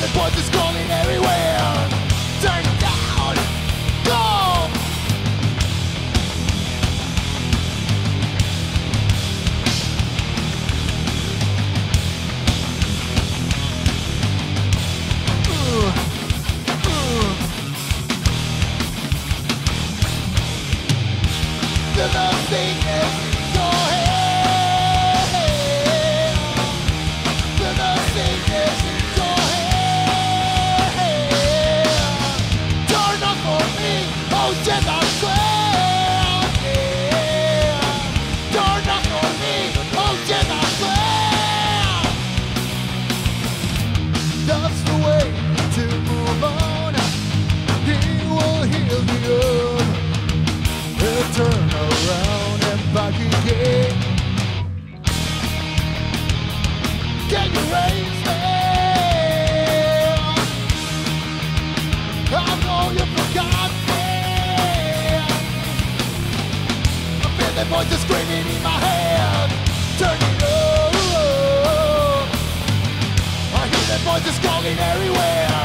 the voices calling everywhere. Turn it down, go. The love thing is go ahead. The love thing is go ahead. Turn up for me, oh yes I swear. Yeah. Turn up for me, oh yes I swear. That's the way to move on. He will heal the earth. He'll turn around and back again. Can you raise me? I know you forgot me. I feel the voices screaming in my head. Turn it up. I hear the voices calling everywhere.